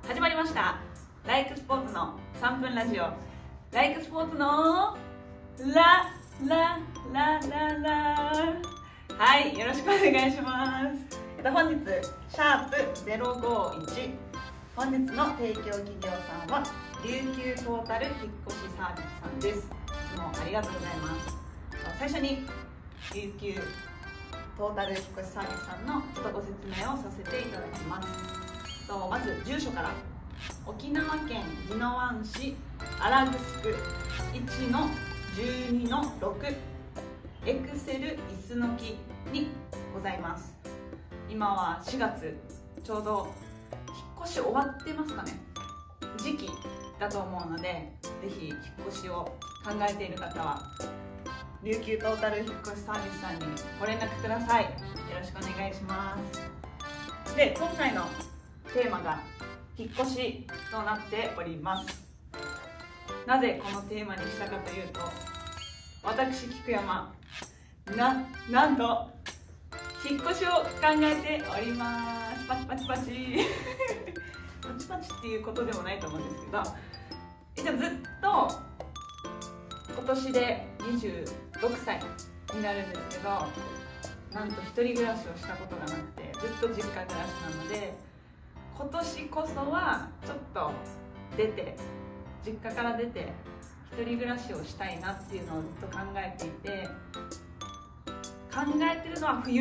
始まりましたライクスポーツの3分ラジオ。ライクスポーツのラララララ。はい、よろしくお願いします。本日シャープ051、本日の提供企業さんは琉球トータル引っ越しサービスさんです。いつもありがとうございます。最初に琉球トータル引っ越しサービスさんのちょっとご説明をさせていただきます。まず住所から、沖縄県宜野湾市新城区1-12-6、エクセル椅子の木にございます。今は4月、ちょうど引っ越し終わってますかね、時期だと思うので、ぜひ引っ越しを考えている方は琉球トータル引っ越しサービスさんにご連絡ください。よろしくお願いします。で、今回のテーマが引っ越しとなっております。なぜこのテーマにしたかというと、私菊山なんと引っ越しを考えております。パチパチパチパチパチっていうことでもないと思うんですけど、一応ずっと今年で26歳になるんですけど、なんと一人暮らしをしたことがなくて、ずっと実家暮らしなので、今年こそはちょっと実家から出て一人暮らしをしたいなっていうのをずっと考えていて、考えてるのは冬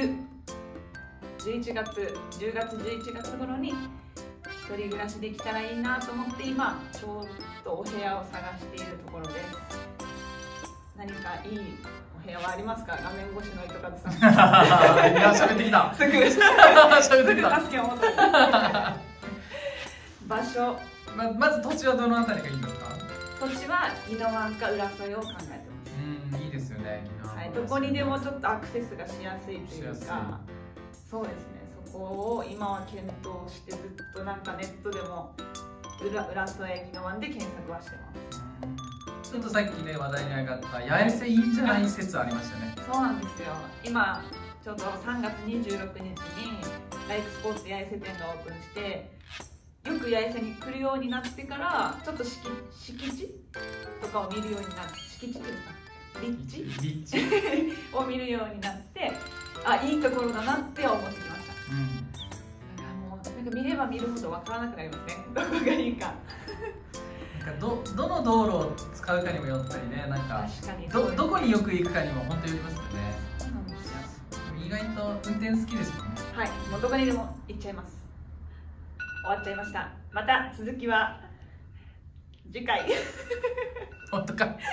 10月11月頃に一人暮らしできたらいいなと思って、今ちょうどお部屋を探しているところです。何かいいお部屋はありますか？画面越しの糸数さん。 いや、喋ってきた。 すぐ助けを求めた。場所、 まず土地はどのあたりがいいですか？ 土地は宜野湾か浦添を考えてます。 いいですよね。 はい、どこにでもちょっとアクセスがしやすいというか、そうですね、そこを今は検討して、ずっとなんかネットでも浦添宜野湾で検索はしてます。 ちょっとさっきね話題に上がった八重瀬いいんじゃない説ありましたね。 そうなんですよ。今ちょうど3月26日にライクスポーツ八重瀬店がオープンして、よく八重瀬に来るようになってから、ちょっと敷地とかを見るようになって、敷地っていうんですか、立地を見るようになって、あ、いいところだなって思ってきました。だからもうなんか見れば見るほど分からなくなりますね、どこがいいか。 どの道路を使うかにもよったりね、なんかどこによく行くかにも本当によりますよね。 そうなんですよ。 意外と運転好きですもんね。 はい、もうどこにでも行っちゃいます。終わっちゃいました。また続きは次回。 本当か。